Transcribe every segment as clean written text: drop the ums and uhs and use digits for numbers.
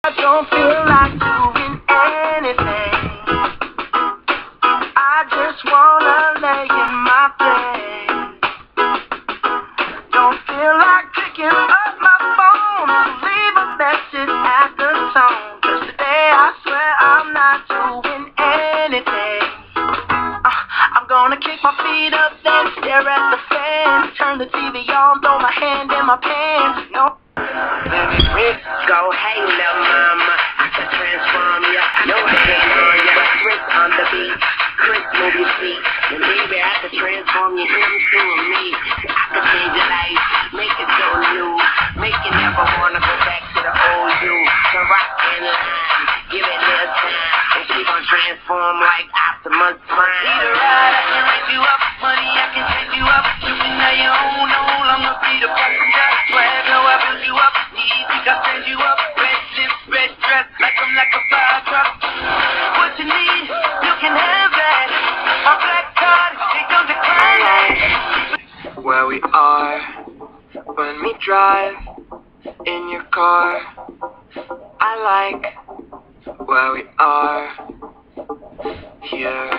I don't feel like doing anything. I just wanna lay in my bed. Don't feel like picking up my phone to leave a message at the tone. 'Cause today I swear I'm not doing anything. I'm gonna kick my feet up, then stare at the fan. Turn the TV on, throw my hand in my pants. No. Rick, go, hey, little mama, I can transform ya. I know I can on ya. Rick on the beat, Chris move your feet. And baby, I can transform you into a me. I can change your life, make it so new. Make you never wanna go back to the old you. So rock in line, give it little time. And she gon' transform like Optimus Prime. Need a ride, I can raise you up. Money, I can change you up. You can have your own, no longer be the passenger. Swag, no, I build you up. I send you up, red lips, red dress, like I'm like a fire truck. What you need, you can have that. My black card, they don't decline. Where we are, when we drive in your car, I like where we are here.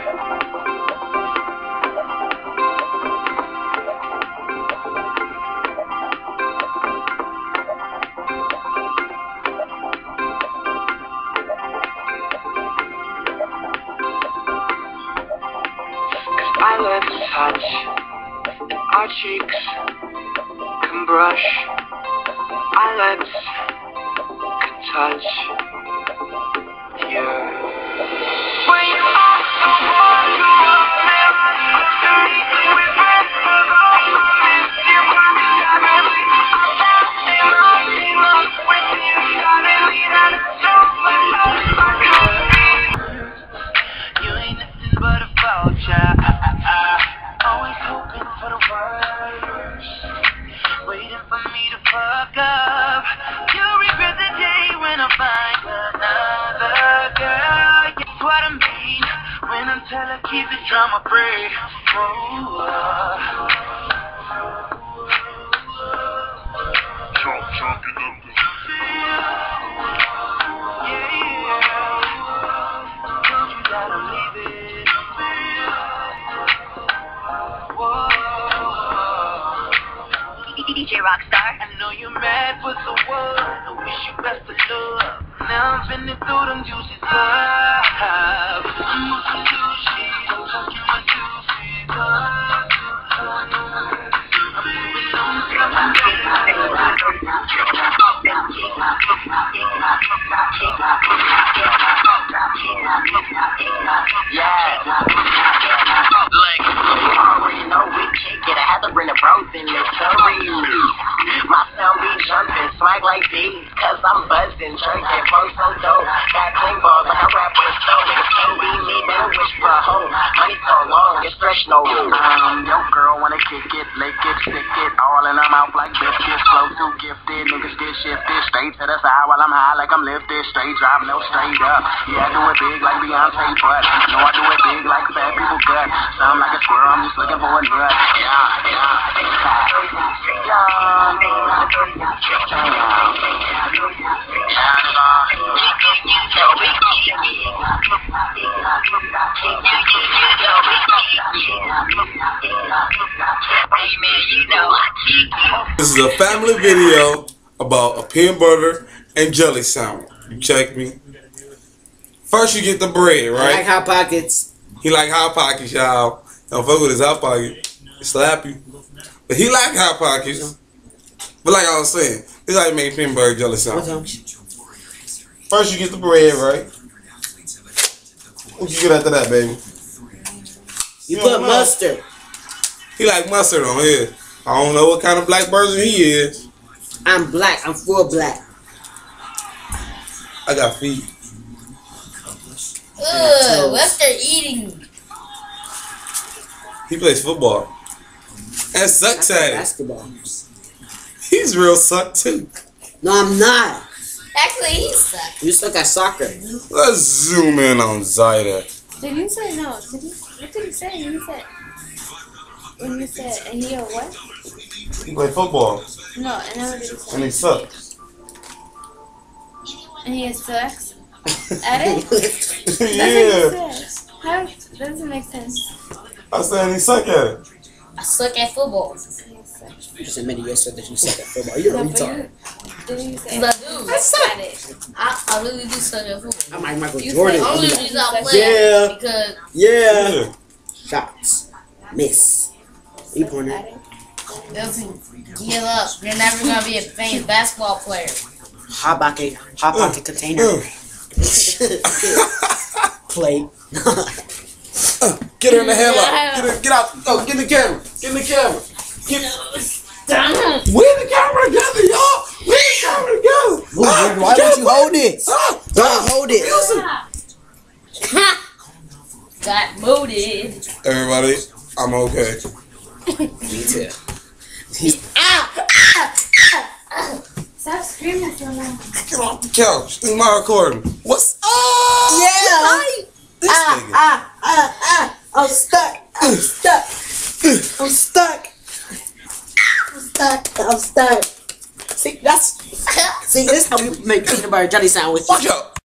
Our lips touch, our cheeks can brush, our lips can touch here. When you are the one who you ain't nothing but a vulture. Always hoping for the worst, waiting for me to fuck up. You'll regret the day when I find another girl. That's what I mean when I tell her keep it drama free. DJ Rockstar. I know you're mad with the world. I wish you best of luck. Now I'm finna through them juices up. I'm on some new shit. I'm talking my juices up. My sound be jumping, swag like bees, cause I'm buzzing, drinking, flow so dope. Got clean balls like I rap with a stone. Niggas can't be me, better wish for a hoe. Money so long, it's stretch no. Yo girl wanna kick it, lick it, stick it, all in her mouth like biscuits. Flow too gifted, niggas get shifted, straight to the side while I'm high like I'm lifted. Straight drop, no straight up. Yeah, I do it big like Beyonce, but no, I do it big like fat people gut. Sound like a squirrel, I'm just looking for a nut. This is a family video about a peanut butter and jelly sandwich. You check me. First you get the bread, right? I like Hot Pockets. He like Hot Pockets, y'all. Don't fuck with his Hot Pocket. Slap you. But he like Hot Pockets. But like I was saying, this is how you make peanut butter jelly sandwich. First you get the bread, right? What you get after that, baby? You put mustard. He like mustard on here. I don't know what kind of black person he is. I'm black. I'm full black. I got feet. Ugh, what's they eating? He plays football. And sucks at it. Basketball. He's real suck too. No, I'm not. Actually, he sucks. You suck at soccer. Let's zoom in on Zyda. Did you say no? Did he, what did he say? He said, when you said, and he a what? He play football. No, and then what did he say? And he sucks. And he sucks at it? Yeah. How doesn't make sense. I said he suck at it. I suck at football. You just admitted yourself that you suck at football. You're a retard. Did you say I do. I suck at it? I really do suck at football. I'm like Michael You Jordan. said- The only Yeah. reason I play Yeah. because Yeah. Shots. Miss. 3-pointer. give up. You're never gonna be a famous basketball player. Hot pocket container. Plate. Get her in the headlock. Get out. Oh, get in the camera. Get in the camera. We in the camera together, y'all. We in the camera together. Ooh, why don't you hold it? Don't hold it. Got molded. Everybody, I'm okay. Me too. Stop screaming so loud. Get off the couch. This is my recording. What's up? Yeah. This nigga. I'm stuck. I'm stuck. I'm stuck. I'm stuck. I'm stuck. See, this is how we make peanut butter jelly sandwiches. Watch out.